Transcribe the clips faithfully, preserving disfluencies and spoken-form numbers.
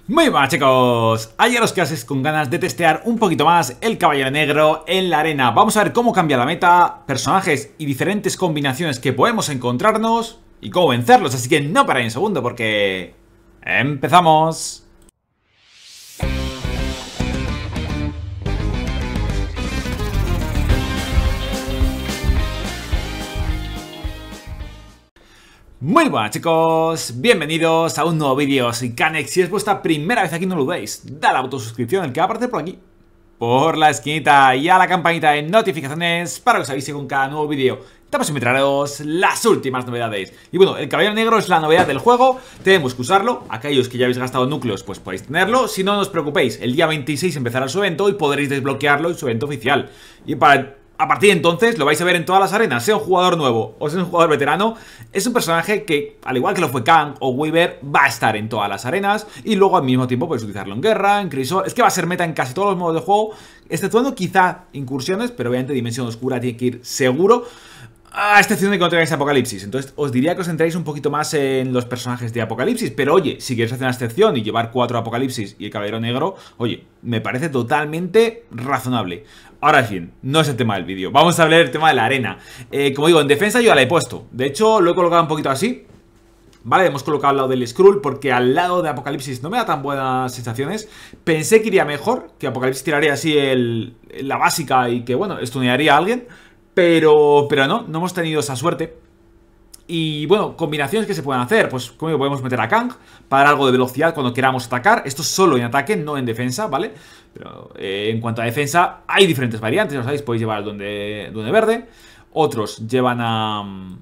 Muy buenas chicos, ayer os quedasteis con ganas de testear un poquito más el Caballero Negro en la arena. Vamos a ver cómo cambia la meta, personajes y diferentes combinaciones que podemos encontrarnos y cómo vencerlos, así que no paráis un segundo porque... ¡empezamos! Muy buenas chicos, bienvenidos a un nuevo vídeo. Soy Canex. Si es vuestra primera vez aquí no lo dudéis, da la autosuscripción, el que va a aparecer por aquí, por la esquinita, y a la campanita de notificaciones para que os avise con cada nuevo vídeo. Estamos en traeros las últimas novedades. Y bueno, el Caballero Negro es la novedad del juego, tenemos que usarlo. Aquellos que ya habéis gastado núcleos pues podéis tenerlo. Si no, no os preocupéis, el día veintiséis empezará su evento y podréis desbloquearlo en su evento oficial. Y para... a partir de entonces lo vais a ver en todas las arenas, sea un jugador nuevo o sea un jugador veterano. Es un personaje que, al igual que lo fue Kang o Weaver, va a estar en todas las arenas. Y luego al mismo tiempo podéis utilizarlo en guerra, en crisol. Es que va a ser meta en casi todos los modos de juego, exceptuando quizá incursiones, pero obviamente Dimensión Oscura tiene que ir seguro, a excepción de que no tengáis Apocalipsis. Entonces os diría que os centréis un poquito más en los personajes de Apocalipsis. Pero oye, si queréis hacer una excepción y llevar cuatro Apocalipsis y el Caballero Negro, oye, me parece totalmente razonable. Ahora bien, no es el tema del vídeo, vamos a hablar del tema de la arena. eh, Como digo, en defensa yo ya la he puesto. De hecho, lo he colocado un poquito así, vale, hemos colocado al lado del Skrull porque al lado de Apocalipsis no me da tan buenas sensaciones. Pensé que iría mejor, que Apocalipsis tiraría así el, la básica y que, bueno, stunearía a alguien. Pero, pero no, no hemos tenido esa suerte. Y bueno, combinaciones que se pueden hacer. Pues como digo, podemos meter a Kang para dar algo de velocidad cuando queramos atacar. Esto es solo en ataque, no en defensa, ¿vale? Pero eh, en cuanto a defensa hay diferentes variantes, ¿lo sabéis? Podéis llevar al Duende, Duende Verde. Otros llevan a,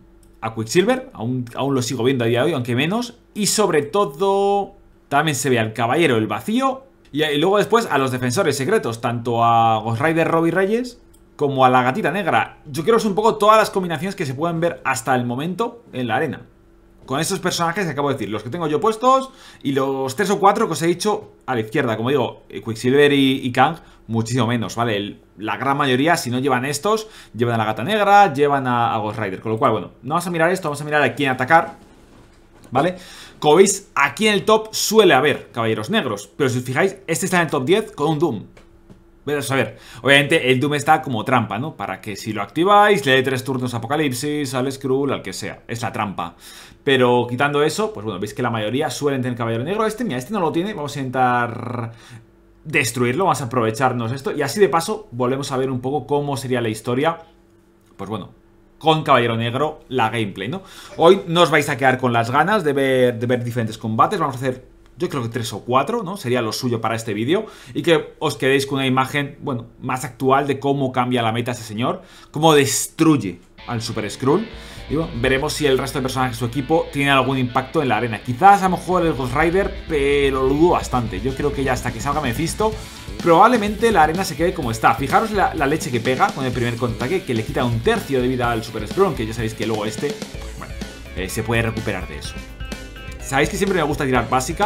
a Quicksilver, aún, aún lo sigo viendo a día de hoy, aunque menos. Y sobre todo también se ve al Caballero del Vacío. Y, y luego después a los defensores secretos, tanto a Ghost Rider Robbie Reyes como a la Gatita Negra. Yo quiero ver un poco todas las combinaciones que se pueden ver hasta el momento en la arena con estos personajes que acabo de decir, los que tengo yo puestos y los tres o cuatro que os he dicho a la izquierda. Como digo, Quicksilver y, y Kang muchísimo menos, ¿vale? El, la gran mayoría, si no llevan estos, llevan a la Gata Negra, llevan a, a Ghost Rider. Con lo cual, bueno, no vamos a mirar esto, vamos a mirar a quién atacar, ¿vale? Como veis, aquí en el top suele haber Caballeros Negros, pero si os fijáis, este está en el top diez con un Doom. Vamos a ver, obviamente el Doom está como trampa, ¿no? Para que si lo activáis le dé tres turnos a Apocalipsis, al Skrull, al que sea. Es la trampa. Pero quitando eso, pues bueno, veis que la mayoría suelen tener Caballero Negro. Este, mira, este no lo tiene. Vamos a intentar destruirlo, vamos a aprovecharnos esto. Y así de paso volvemos a ver un poco cómo sería la historia, pues bueno, con Caballero Negro, la gameplay, ¿no? Hoy no os vais a quedar con las ganas de ver, de ver diferentes combates. Vamos a hacer... yo creo que tres o cuatro, ¿no? Sería lo suyo para este vídeo. Y que os quedéis con una imagen, bueno, más actual de cómo cambia la meta ese señor. Cómo destruye al Super Skrull. Y bueno, veremos si el resto de personajes de su equipo tienen algún impacto en la arena. Quizás a lo mejor el Ghost Rider, pero lo dudo bastante. Yo creo que ya hasta que salga Mephisto, probablemente la arena se quede como está. Fijaros la, la leche que pega con el primer contraataque, que le quita un tercio de vida al Super Skrull, que ya sabéis que luego este, bueno, eh, se puede recuperar de eso. Sabéis que siempre me gusta tirar básica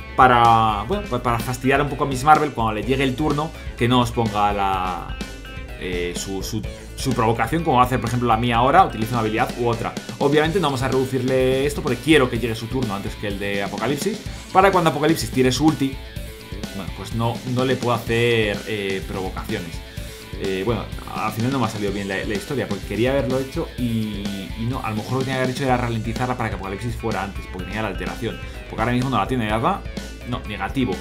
para, bueno, para fastidiar un poco a Miss Marvel cuando le llegue el turno, que no os ponga la, eh, su, su, su provocación, como va a hacer por ejemplo la mía ahora, utiliza una habilidad u otra. Obviamente no vamos a reducirle esto porque quiero que llegue su turno antes que el de Apocalipsis, para cuando Apocalipsis tire su ulti, bueno, pues no, no le puedo hacer eh, provocaciones. Eh, bueno, al final no me ha salido bien la, la historia, porque quería haberlo hecho y, y no, a lo mejor lo que tenía que haber hecho era ralentizarla para que Apocalipsis fuera antes, porque tenía la alteración. Porque ahora mismo no la tiene, ¿verdad? No, negativo.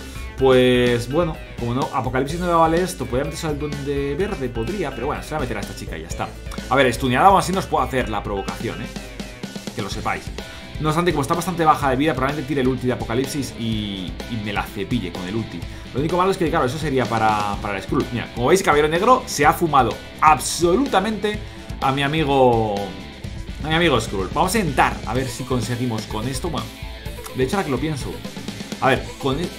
Pues bueno, como no, Apocalipsis no me vale esto, podría meterse al Duende Verde, podría, pero bueno, se va a meter a esta chica y ya está. A ver, stuneada aún así nos puedo hacer la provocación, ¿eh? Que lo sepáis. No obstante, como está bastante baja de vida, probablemente tire el ulti de Apocalipsis y, y me la cepille con el ulti. Lo único malo es que, claro, eso sería para, para el Skrull. Mira, como veis, Caballero Negro se ha fumado absolutamente a mi amigo... A mi amigo Skrull. Vamos a intentar a ver si conseguimos con esto. Bueno, de hecho, ahora que lo pienso, a ver, con el...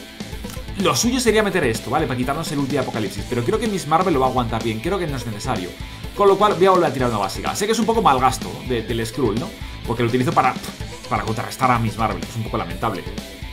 lo suyo sería meter esto, ¿vale? Para quitarnos el ulti de Apocalipsis. Pero creo que Miss Marvel lo va a aguantar bien. Creo que no es necesario. Con lo cual voy a volver a tirar una básica. Sé que es un poco mal gasto de, del Skrull, ¿no? Porque lo utilizo para... para contrarrestar a Miss Marvel, es un poco lamentable.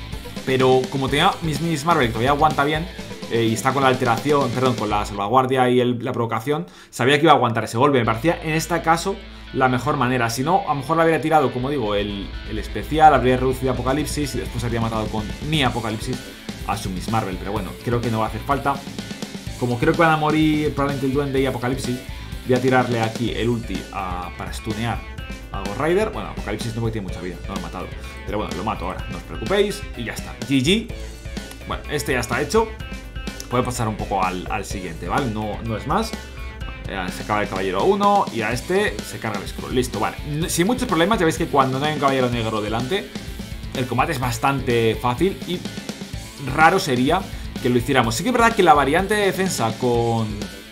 Pero como tenía Miss, Miss Marvel que todavía aguanta bien, eh, y está con la alteración, perdón, con la salvaguardia y el, la provocación, sabía que iba a aguantar ese golpe. Me parecía en este caso la mejor manera. Si no, a lo mejor le habría tirado, como digo, el, el especial, habría reducido Apocalipsis y después habría matado con mi Apocalipsis a su Miss Marvel. Pero bueno, creo que no va a hacer falta. Como creo que van a morir probablemente el Duende y Apocalipsis, voy a tirarle aquí el ulti a, para stunear a Ghost Rider. Bueno, Apocalipsis no, porque tiene mucha vida, no lo he matado. Pero bueno, lo mato ahora, no os preocupéis. Y ya está, G G. Bueno, este ya está hecho. Puede pasar un poco al, al siguiente, ¿vale? No, no es más. Se acaba el caballero uno y a este se carga el scroll. Listo, vale. Sin muchos problemas, ya veis que cuando no hay un caballero negro delante, el combate es bastante fácil y raro sería que lo hiciéramos. Sí que es verdad que la variante de defensa con,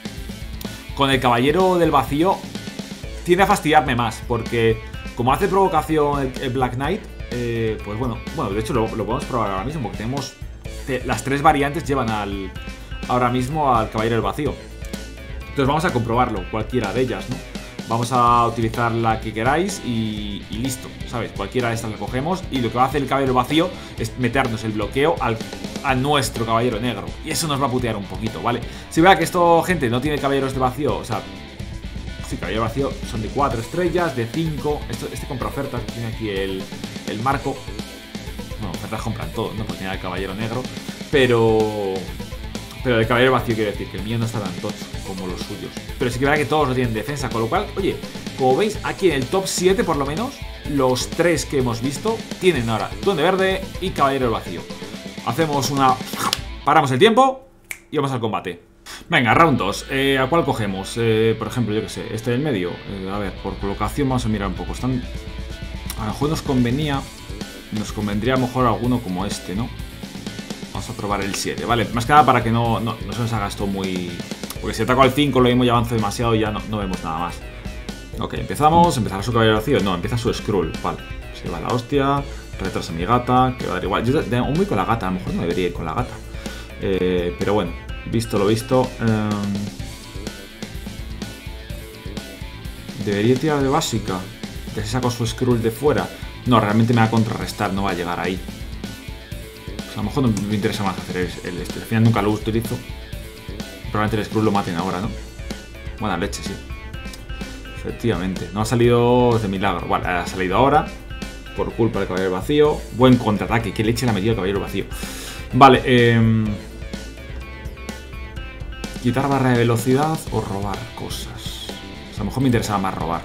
con el caballero del vacío tiende a fastidiarme más, porque como hace provocación el, el Black Knight, eh, pues bueno, bueno, de hecho lo, lo podemos probar ahora mismo, porque tenemos te, las tres variantes llevan al ahora mismo al caballero del vacío. Entonces vamos a comprobarlo, cualquiera de ellas, ¿no? Vamos a utilizar la que queráis y, y listo, ¿sabes? Cualquiera de estas la cogemos y lo que va a hacer el caballero vacío es meternos el bloqueo al, a nuestro caballero negro. Y eso nos va a putear un poquito, ¿vale? Si vea que esto, gente, no tiene caballeros de vacío, o sea... Sí, caballero vacío son de cuatro estrellas, de cinco... Esto, este compra ofertas, tiene aquí el, el marco. Bueno, ofertas compran todo, ¿no? Porque tiene el caballero negro. Pero... Pero el caballero vacío quiere decir que el mío no está tan tocho como los suyos. Pero sí que verá que todos lo tienen defensa, con lo cual, oye, como veis, aquí en el top siete por lo menos, los tres que hemos visto tienen ahora Duende Verde y Caballero del Vacío. Hacemos una... Paramos el tiempo y vamos al combate. Venga, round dos. Eh, ¿A cuál cogemos? Eh, por ejemplo, yo que sé, este del medio. Eh, a ver, por colocación vamos a mirar un poco. Están... A lo mejor nos convenía... Nos convendría mejor alguno como este, ¿no? Vamos a probar el siete, ¿vale? Más que nada para que no, no, no se nos haga esto muy... Porque si ataco al cinco lo mismo y avanzo demasiado y ya no, no vemos nada más. Ok, empezamos. ¿Empezará su caballero vacío? No, empieza su scroll. Vale, se va la hostia. Retrasa mi gata, que va a dar igual. Yo tengo muy con la gata, a lo mejor no debería ir con la gata. Eh, pero bueno, visto lo visto. Eh, debería tirar de básica. Que se saco su scroll de fuera. No, realmente me va a contrarrestar, no va a llegar ahí. A lo mejor no me interesa más hacer el, el este. Al final nunca lo utilizo. Probablemente el Skrull lo maten ahora, ¿no? Buena leche, sí. Efectivamente. No ha salido de milagro. Vale, ha salido ahora. Por culpa del caballero vacío. Buen contraataque. Qué leche le ha metido el caballero vacío. Vale, eh... quitar barra de velocidad o robar cosas. O sea, a lo mejor me interesaba más robar.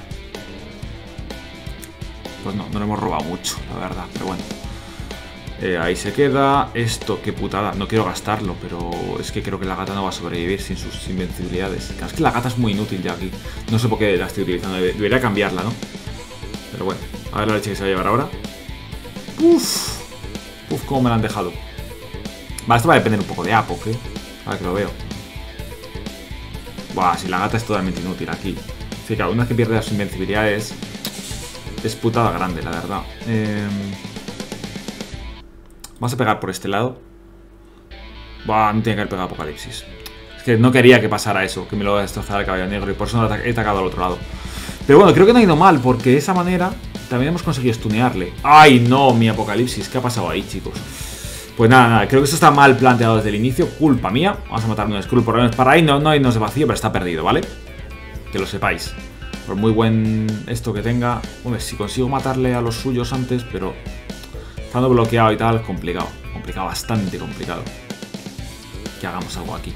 Pues no, no lo hemos robado mucho, la verdad. Pero bueno. Eh, ahí se queda. Esto, qué putada. No quiero gastarlo, pero es que creo que la gata no va a sobrevivir sin sus invencibilidades. Claro, es que la gata es muy inútil ya aquí. No sé por qué la estoy utilizando. Debería cambiarla, ¿no? Pero bueno, a ver la leche que se va a llevar ahora. Uf. Uf, cómo me la han dejado. Vale, esto va a depender un poco de Apo, ¿eh? A ver que lo veo. Buah, si la gata es totalmente inútil aquí. Sí, claro, una vez que pierde las invencibilidades es putada grande, la verdad. Eh... Vamos a pegar por este lado. Buah, no tiene que haber pegado Apocalipsis. Es que no quería que pasara eso, que me lo destrozara el caballero negro, y por eso no he atacado al otro lado. Pero bueno, creo que no ha ido mal, porque de esa manera también hemos conseguido stunearle. ¡Ay, no! Mi Apocalipsis. ¿Qué ha pasado ahí, chicos? Pues nada, nada. Creo que esto está mal planteado desde el inicio. Culpa mía. Vamos a matar un Skrull por lo menos para ahí. No, no irnos de vacío, pero está perdido, ¿vale? Que lo sepáis. Por muy buen esto que tenga. Hombre, si consigo matarle a los suyos antes, pero... Estando bloqueado y tal, complicado. Complicado, bastante complicado. Que hagamos algo aquí.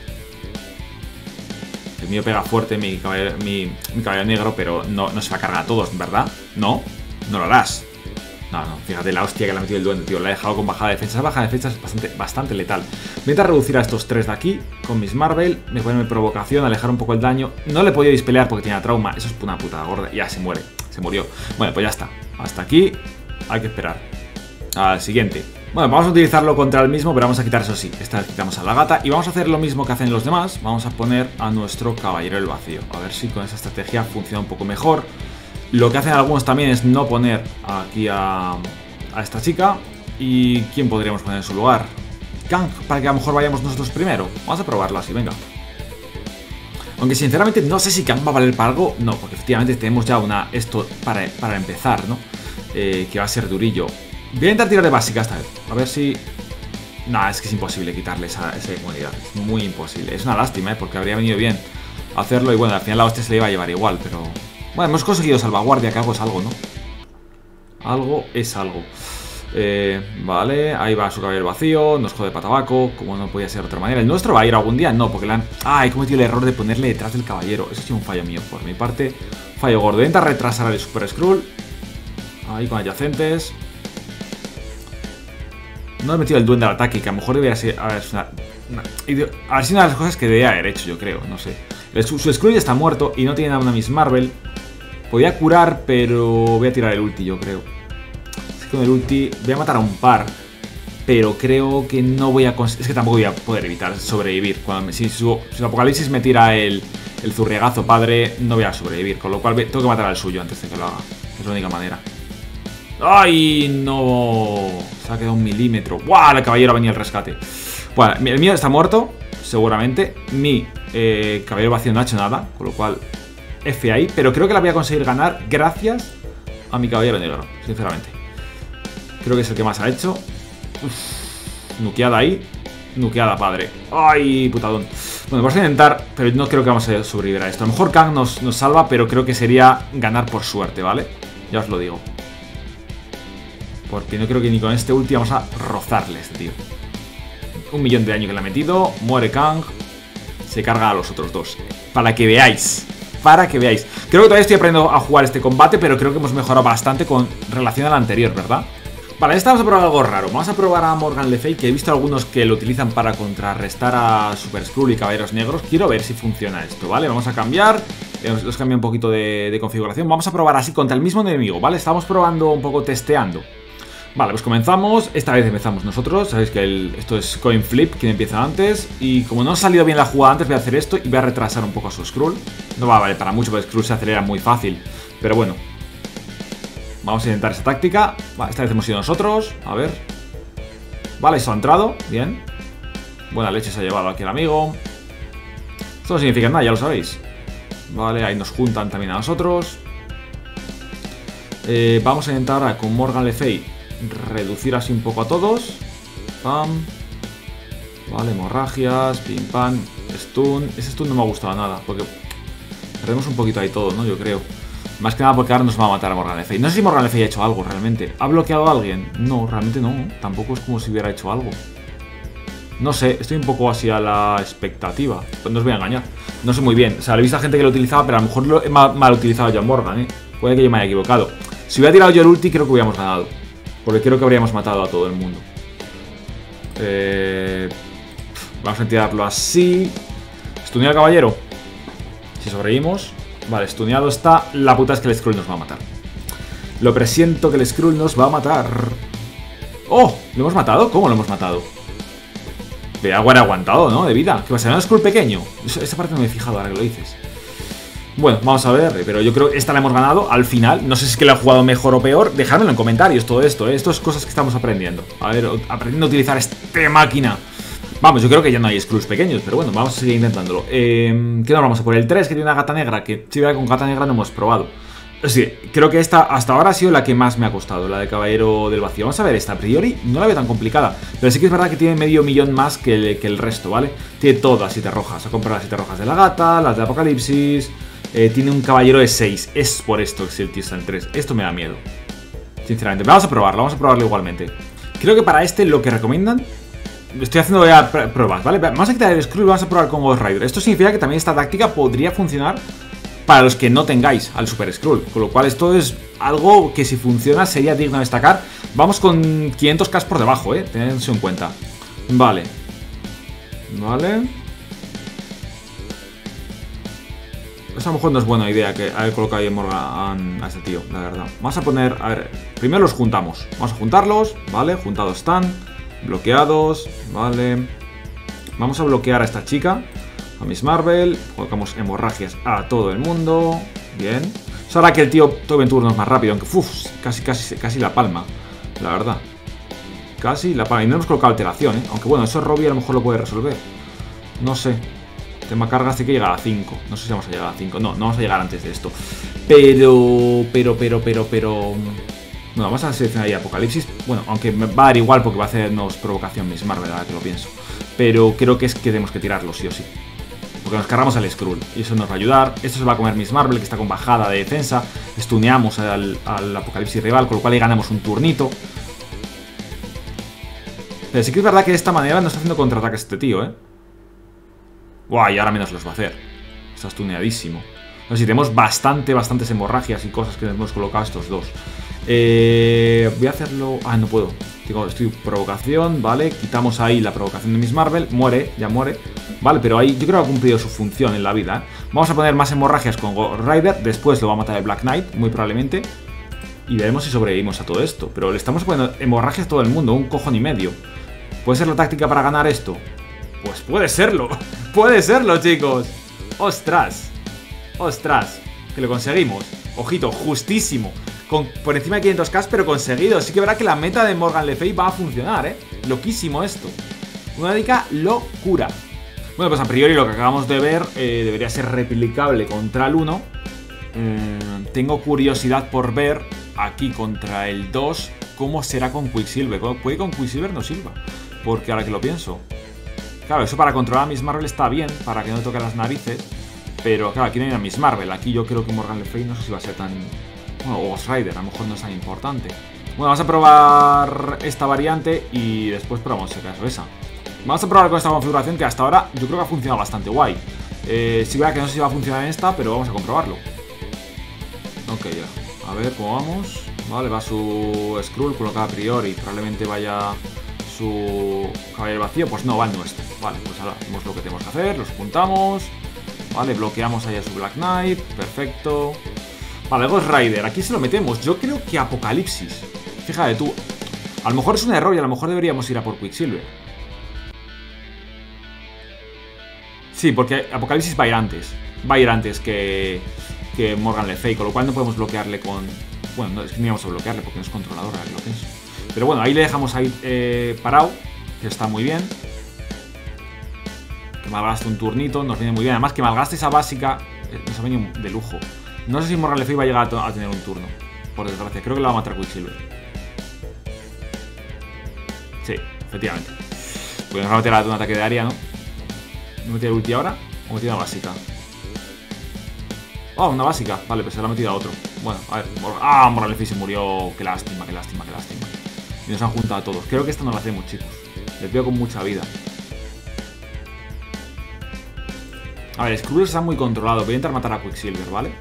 El mío pega fuerte, mi caballero, mi, mi caballero negro, pero no, no se va a cargar a todos, ¿verdad? No, no lo harás. No, no, fíjate la hostia que le ha metido el duende, tío. La he dejado con bajada de defensa. Esa bajada de defensa es bastante, bastante letal. Voy a intentar reducir a estos tres de aquí con Miss Marvel. Me ponerme provocación, alejar un poco el daño. No le he podido dispelear porque tenía trauma. Eso es una puta gorda. Ya se muere, se murió. Bueno, pues ya está. Hasta aquí hay que esperar al siguiente. Bueno, vamos a utilizarlo contra el mismo, pero vamos a quitar eso sí. Esta vez quitamos a la gata y vamos a hacer lo mismo que hacen los demás. Vamos a poner a nuestro caballero del vacío. A ver si con esa estrategia funciona un poco mejor. Lo que hacen algunos también es no poner aquí a, a esta chica. ¿Y quién podríamos poner en su lugar? Kang, para que a lo mejor vayamos nosotros primero. Vamos a probarlo así, venga. Aunque sinceramente no sé si Kang va a valer para algo. No, porque efectivamente tenemos ya una esto para, para empezar, ¿no? Eh, que va a ser durillo. Voy a intentar tirar de básica esta vez. A ver si... Nah, es que es imposible quitarle esa, esa inmunidad. Es muy imposible. Es una lástima, ¿eh? Porque habría venido bien hacerlo. Y bueno, al final la hostia se le iba a llevar igual, pero... Bueno, hemos conseguido salvaguardia, que algo es algo, ¿no? Algo es algo. Eh, vale, ahí va su caballero vacío. Nos jode patabaco, como no podía ser de otra manera. ¿El nuestro va a ir algún día? No, porque le han... Ah, he cometido el error de ponerle detrás del caballero. Eso ha sido un fallo mío por mi parte. Fallo gordo. Intenta retrasar al Super Skrull. Ahí con adyacentes. No he metido el duende al ataque, que a lo mejor debería ser... A ver, es una... una... A ver, si una de las cosas que debería haber hecho, yo creo, no sé. El, su, su Skrull ya está muerto y no tiene nada una Miss Marvel. Podía curar, pero voy a tirar el ulti, yo creo. Con el ulti voy a matar a un par, pero creo que no voy a conseguir. Es que tampoco voy a poder evitar sobrevivir. Cuando me, si, su, si el apocalipsis me tira el, el zurriagazo padre, no voy a sobrevivir. Con lo cual tengo que matar al suyo antes de que lo haga. Es la única manera. ¡Ay, no! Se ha quedado un milímetro. ¡Buah! El caballero ha venido al rescate. Bueno, el mío está muerto, seguramente. Mi eh, caballero vacío no ha hecho nada, con lo cual F ahí. Pero creo que la voy a conseguir ganar gracias a mi caballero negro, sinceramente. Creo que es el que más ha hecho. Uf, nuqueada ahí. Nuqueada, padre. ¡Ay, putadón! Bueno, vamos a intentar, pero no creo que vamos a sobrevivir a esto. A lo mejor Kang nos, nos salva, pero creo que sería ganar por suerte, ¿vale? Ya os lo digo. Porque no creo que ni con este ulti vamos a rozarle a este tío. Un millón de daño que le ha metido. Muere Kang. Se carga a los otros dos. Para que veáis. Para que veáis. Creo que todavía estoy aprendiendo a jugar este combate, pero creo que hemos mejorado bastante con relación al anterior, ¿verdad? Vale, esta vamos a probar algo raro. Vamos a probar a Morgan Le Fay, que he visto algunos que lo utilizan para contrarrestar a Super Skrull y Caballeros Negros. Quiero ver si funciona esto, ¿vale? Vamos a cambiar. Eh, os cambio un poquito de, de configuración. Vamos a probar así contra el mismo enemigo, ¿vale? Estamos probando un poco, testeando. Vale, pues comenzamos. Esta vez empezamos nosotros. Sabéis que el, esto es coin flip, quien empieza antes. Y como no ha salido bien la jugada antes, voy a hacer esto y voy a retrasar un poco a su Skrull. No va a valer para mucho, porque Skrull se acelera muy fácil. Pero bueno. Vamos a intentar esa táctica. Vale, esta vez hemos sido nosotros. A ver. Vale, eso ha entrado. Bien. Buena leche se ha llevado aquí el amigo. Esto no significa nada, ya lo sabéis. Vale, ahí nos juntan también a nosotros. Eh, vamos a intentar ahora con Morgan Le Fay reducir así un poco a todos. Pam. Vale, hemorragias. Pim pam. Stun. Ese stun no me ha gustado nada, porque perdemos un poquito ahí todo, ¿no? Yo creo. Más que nada porque ahora nos va a matar a Morgan Le Fay. No sé si Morgan Le Fay ha hecho algo realmente. ¿Ha bloqueado a alguien? No, realmente no. Tampoco es como si hubiera hecho algo. No sé, estoy un poco así a la expectativa. Pues no os voy a engañar. No sé muy bien. O sea, le he visto a gente que lo utilizaba, pero a lo mejor lo he mal, mal utilizado yo a Morgan, ¿eh? Puede que yo me haya equivocado. Si hubiera tirado yo el ulti, creo que hubiéramos ganado. Porque creo que habríamos matado a todo el mundo. Eh... Vamos a tirarlo así. Stunear al caballero. Si sobrevivimos. Vale, stuneado está. La puta es que el Skrull nos va a matar. Lo presiento que el Skrull nos va a matar. ¡Oh! ¿Lo hemos matado? ¿Cómo lo hemos matado? De agua era aguantado, ¿no? De vida. ¿Qué pasa? ¿No es Skrull pequeño? Esa parte no me he fijado ahora que lo dices. Bueno, vamos a ver. Pero yo creo que esta la hemos ganado al final. No sé si es que la he jugado mejor o peor. Dejádmelo en comentarios todo esto, ¿eh? Esto es cosas que estamos aprendiendo. A ver, aprendiendo a utilizar esta máquina. Vamos, yo creo que ya no hay Skrulls pequeños, pero bueno, vamos a seguir intentándolo. Eh, ¿Qué nos vamos a por el tres, que tiene una gata negra? Que si con gata negra no hemos probado. Sí, creo que esta hasta ahora ha sido la que más me ha costado, la de Caballero del Vacío. Vamos a ver, esta a priori no la veo tan complicada, pero sí que es verdad que tiene medio millón más que el, que el resto, ¿vale? Tiene todas siete rojas, ha comprado las siete rojas de la gata, las de Apocalipsis. eh, Tiene un caballero de seis, es por esto que el tío está en tres. Esto me da miedo, sinceramente. Vamos a probarlo, vamos a probarlo igualmente. Creo que para este lo que recomiendan... Estoy haciendo ya pruebas, ¿vale? Vamos a quitar el Skrull y vamos a probar con Ghost Rider. Esto significa que también esta táctica podría funcionar para los que no tengáis al Super Skrull. Con lo cual esto es algo que si funciona sería digno de destacar. Vamos con quinientos K por debajo, ¿eh? Tened eso en cuenta. Vale. Vale. Esto a lo mejor no es buena idea que haber colocado ahí en Morgan a este tío, la verdad. Vamos a poner... A ver, primero los juntamos. Vamos a juntarlos, ¿vale? Juntados están. Bloqueados, vale. Vamos a bloquear a esta chica, a Miss Marvel. Colocamos hemorragias a todo el mundo. Bien. Eso hará que el tío tome turnos más rápido, aunque uf, casi, casi, casi la palma, la verdad. Casi la palma. Y no hemos colocado alteración, ¿eh? Aunque bueno, eso Robbie a lo mejor lo puede resolver. No sé. Tema carga hace que llegar a cinco. No sé si vamos a llegar a cinco. No, no vamos a llegar antes de esto. Pero, pero, pero, pero, pero... Bueno, vamos a seleccionar ahí Apocalipsis. Bueno, aunque me va a dar igual porque va a hacernos provocación Miss Marvel, ¿verdad? Que lo pienso. Pero creo que es que tenemos que tirarlo, sí o sí. Porque nos cargamos al Skrull y eso nos va a ayudar. Esto se va a comer Miss Marvel, que está con bajada de defensa. Stuneamos al, al Apocalipsis rival, con lo cual ahí ganamos un turnito. Pero sí que es verdad que de esta manera no está haciendo contraataques este tío, ¿eh? Guau, y ahora menos los va a hacer. Está stuneadísimo. No sé si tenemos bastante, bastantes hemorragias y cosas que hemos colocado estos dos. Eh, voy a hacerlo... Ah, no puedo. Digo, estoy provocación, ¿vale? Quitamos ahí la provocación de Miss Marvel. Muere, ya muere. Vale, pero ahí yo creo que ha cumplido su función en la vida, ¿eh? Vamos a poner más hemorragias con Ghost Rider. Después lo va a matar el Black Knight, muy probablemente. Y veremos si sobrevivimos a todo esto. Pero le estamos poniendo hemorragias a todo el mundo, un cojón y medio. ¿Puede ser la táctica para ganar esto? Pues puede serlo. Puede serlo, chicos. ¡Ostras! ¡Ostras! Que lo conseguimos. Ojito, justísimo. Con, por encima de quinientos k, pero conseguido. Sí que verá que la meta de Morgan Le Fay va a funcionar, ¿eh? Loquísimo esto. Una auténtica locura. Bueno, pues a priori lo que acabamos de ver eh, debería ser replicable contra el uno. Mm, tengo curiosidad por ver aquí contra el dos cómo será con Quicksilver. Puede con Quicksilver no sirva, porque ahora que lo pienso, claro, eso para controlar a Miss Marvel está bien, para que no toque las narices. Pero claro, aquí no hay a Miss Marvel. Aquí yo creo que Morgan Le Fay no sé si va a ser tan... Bueno, o Ghost Rider, a lo mejor no es tan importante. Bueno, vamos a probar esta variante y después probamos si acaso esa. Vamos a probar con esta configuración que hasta ahora yo creo que ha funcionado bastante guay. Eh, sí, vea que no sé si va a funcionar en esta, pero vamos a comprobarlo. Ok, ya. A ver cómo vamos. Vale, va su Skrull colocado a priori. Probablemente vaya su caballero vacío. Pues no, va el nuestro. Vale, pues ahora hacemos lo que tenemos que hacer. Los juntamos. Vale, bloqueamos ahí a su Black Knight. Perfecto. Vale, Ghost Rider, aquí se lo metemos. Yo creo que Apocalipsis. Fíjate tú. A lo mejor es un error y a lo mejor deberíamos ir a por Quicksilver. Sí, porque Apocalipsis va a ir antes. Va a ir antes que, que Morgan Le Fay, con lo cual no podemos bloquearle con... Bueno, no, es que no íbamos a bloquearle porque no es controlador, ahora que lo pienso. Pero bueno, ahí le dejamos ahí eh, parado, que está muy bien. Que malgaste un turnito, nos viene muy bien. Además que malgaste esa básica, eh, nos ha venido de lujo. No sé si Morgan Le Fay va a llegar a, a tener un turno, por desgracia. Creo que lo va a matar Quicksilver. Sí, efectivamente. Pues nos va a meter un ataque de área, ¿no? ¿No metí el ulti ahora? ¿O metí una básica? Oh, una básica. Vale, pues se la ha metido a otro. Bueno, a ver. Ah, Morgan Le Fay se murió. Qué lástima, qué lástima, qué lástima. Y nos han juntado a todos. Creo que esta no la hacemos, chicos. Les veo con mucha vida. A ver, Skrull está muy controlado. Voy a intentar matar a Quicksilver, ¿vale?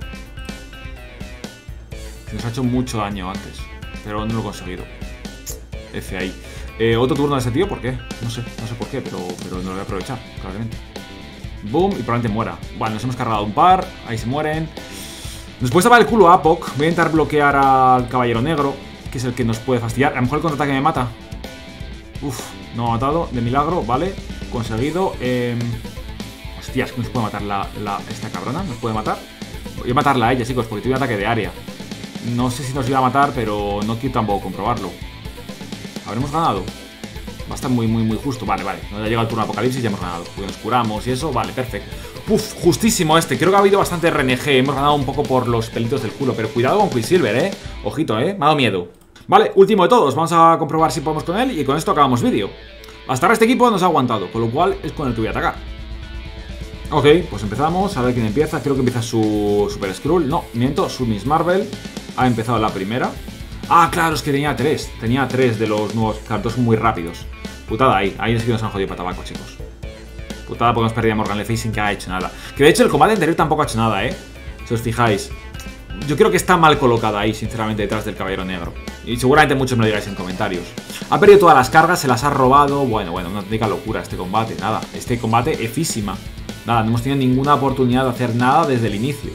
Nos ha hecho mucho daño antes, pero no lo he conseguido. F ahí. Eh, Otro turno de ese tío, ¿por qué? No sé, no sé por qué, pero, pero no lo voy a aprovechar, claramente. Boom, y probablemente muera. Bueno, nos hemos cargado un par, ahí se mueren. Después estaba el culo a Apoc. Voy a intentar bloquear al Caballero Negro, que es el que nos puede fastidiar. A lo mejor el contraataque me mata. Uf, no me ha matado, de milagro, vale. Conseguido. Eh... Hostias, que nos puede matar la, la, esta cabrona, nos puede matar. Voy a matarla a ella, chicos, porque tiene un ataque de área. No sé si nos iba a matar, pero no quiero tampoco comprobarlo. ¿Habremos ganado? Va a estar muy, muy, muy justo. Vale, vale. No ha llegado el turno de Apocalipsis y ya hemos ganado. Porque nos curamos y eso. Vale, perfecto. Uf, justísimo este. Creo que ha habido bastante R N G. Hemos ganado un poco por los pelitos del culo. Pero cuidado con Quicksilver, eh. Ojito, eh. Me ha dado miedo. Vale, último de todos. Vamos a comprobar si podemos con él. Y con esto acabamos vídeo. Hasta ahora este equipo nos ha aguantado. Con lo cual es con el que voy a atacar. Ok, pues empezamos. A ver quién empieza. Creo que empieza su Super Skrull. No, miento. Su Miss Marvel. Ha empezado la primera. Ah, claro, es que tenía tres. Tenía tres de los nuevos cartos muy rápidos. Putada ahí. Ahí es que nos han jodido para tabaco, chicos. Putada porque hemos perdido a Morgan Le Fay sin que haya hecho nada. Que de hecho el combate anterior tampoco ha hecho nada, ¿eh? Si os fijáis. Yo creo que está mal colocada ahí, sinceramente, detrás del Caballero Negro. Y seguramente muchos me lo digáis en comentarios. Ha perdido todas las cargas, se las ha robado. Bueno, bueno, una auténtica locura este combate. Nada, este combate efísima. Nada, no hemos tenido ninguna oportunidad de hacer nada desde el inicio.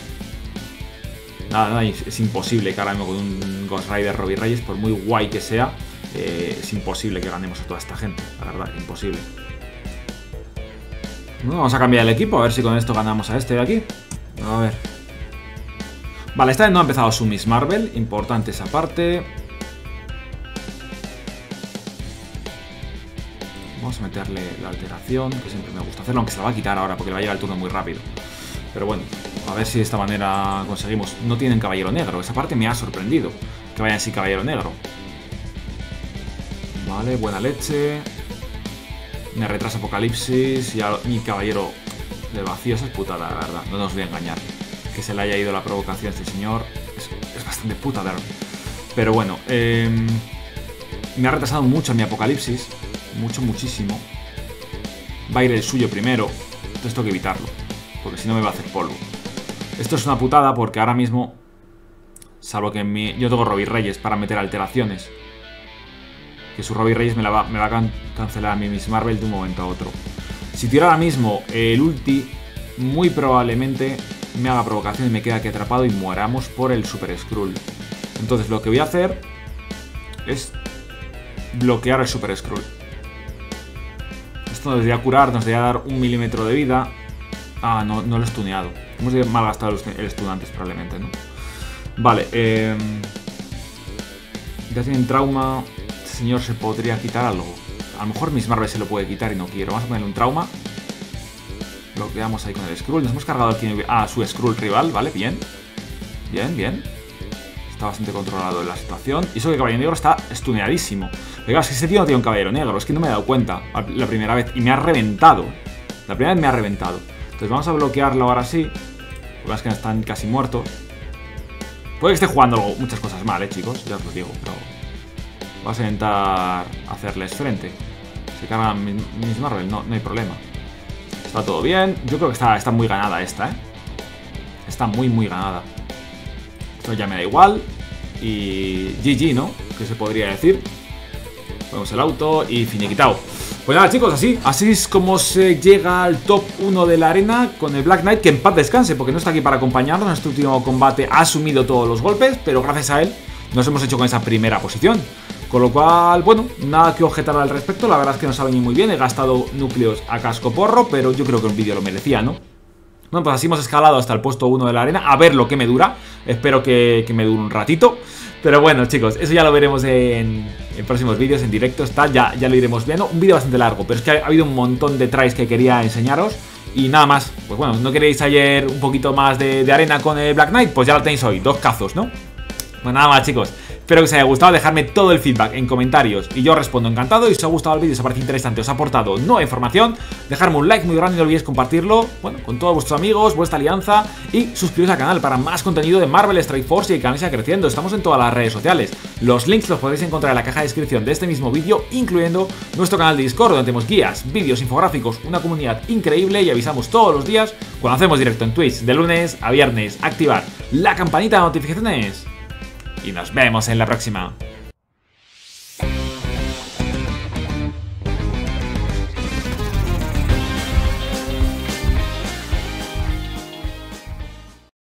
Nada, nada, es imposible que ahora mismo con un Ghost Rider Robbie Reyes, por muy guay que sea, eh, es imposible que ganemos a toda esta gente, la verdad, imposible. Bueno, vamos a cambiar el equipo, a ver si con esto ganamos a este de aquí. A ver. Vale, esta vez no ha empezado su Miss Marvel, importante esa parte. Vamos a meterle la alteración, que siempre me gusta hacerlo, aunque se la va a quitar ahora porque le va a llegar el turno muy rápido. Pero bueno, a ver si de esta manera conseguimos. No tienen Caballero Negro, esa parte me ha sorprendido. Que vayan sin Caballero Negro. Vale, buena leche. Me retrasa Apocalipsis. Y a mi Caballero de vacío, esa es putada, la verdad. No nos voy a engañar. Que se le haya ido la provocación a este señor es, es bastante putada. Pero bueno, eh, me ha retrasado mucho mi Apocalipsis. mucho, muchísimo. Va a ir el suyo primero. Entonces tengo que evitarlo, porque si no me va a hacer polvo. Esto es una putada porque ahora mismo, salvo que en mi, yo tengo Robbie Reyes para meter alteraciones, que su Robbie Reyes me, la va, me va a can, cancelar a mi Miss Marvel de un momento a otro. Si tiro ahora mismo el ulti, muy probablemente me haga provocación y me quede aquí atrapado y mueramos por el Super Skrull. Entonces lo que voy a hacer es bloquear el Super Skrull. Esto nos debería curar, nos debería dar un milímetro de vida. Ah, no, no lo he stuneado. Hemos malgastado el stun antes probablemente, ¿no? Vale, eh... ya tienen trauma. Este señor se podría quitar algo. A lo mejor Miss Marvel se lo puede quitar y no quiero. Vamos a ponerle un trauma. Bloqueamos ahí con el Skrull. Nos hemos cargado aquí a su Skrull rival, ¿vale? Bien. Bien, bien. Está bastante controlado la situación. Y eso que el Caballero Negro está stuneadísimo. Pero es que ese tío no tiene un Caballero Negro. Es que no me he dado cuenta la primera vez. Y me ha reventado. La primera vez me ha reventado. Entonces vamos a bloquearlo ahora sí. Porque es que están casi muertos. Puede que esté jugando muchas cosas mal, eh, chicos. Ya os lo digo, pero... Vamos a intentar hacerles frente. Se cargan Miss Marvel, no, no hay problema. Está todo bien. Yo creo que está, está muy ganada esta, ¿eh? Está muy, muy ganada. Esto ya me da igual. Y G G, ¿no? Que se podría decir. Ponemos el auto y finiquitado. Pues nada, chicos, así Así es como se llega al top uno de la arena con el Black Knight, que en paz descanse, porque no está aquí para acompañarnos. En este último combate ha asumido todos los golpes, pero gracias a él nos hemos hecho con esa primera posición. Con lo cual, bueno, nada que objetar al respecto. La verdad es que nos ha venido muy bien. He gastado núcleos a casco porro, pero yo creo que el vídeo lo merecía, ¿no? Bueno, pues así hemos escalado hasta el puesto uno de la arena. A ver lo que me dura. Espero que, que me dure un ratito. Pero bueno, chicos, eso ya lo veremos en, en próximos vídeos, en directo. Está, ya, ya lo iremos viendo. Un vídeo bastante largo, pero es que ha, ha habido un montón de tries que quería enseñaros. Y nada más. Pues bueno, ¿no queréis ayer un poquito más de, de arena con el Black Knight? Pues ya lo tenéis hoy. Dos cazos, ¿no? Pues nada más, chicos. Espero que os haya gustado, dejadme todo el feedback en comentarios y yo respondo encantado. Y si os ha gustado el vídeo, os ha parecido interesante, os ha aportado nueva información, dejadme un like muy grande y no olvidéis compartirlo, bueno, con todos vuestros amigos, vuestra alianza, y suscribiros al canal para más contenido de Marvel Strike Force y el canal siga creciendo. Estamos en todas las redes sociales. Los links los podéis encontrar en la caja de descripción de este mismo vídeo, incluyendo nuestro canal de Discord, donde tenemos guías, vídeos, infográficos, una comunidad increíble y avisamos todos los días cuando hacemos directo en Twitch, de lunes a viernes. Activar la campanita de notificaciones. Y nos vemos en la próxima.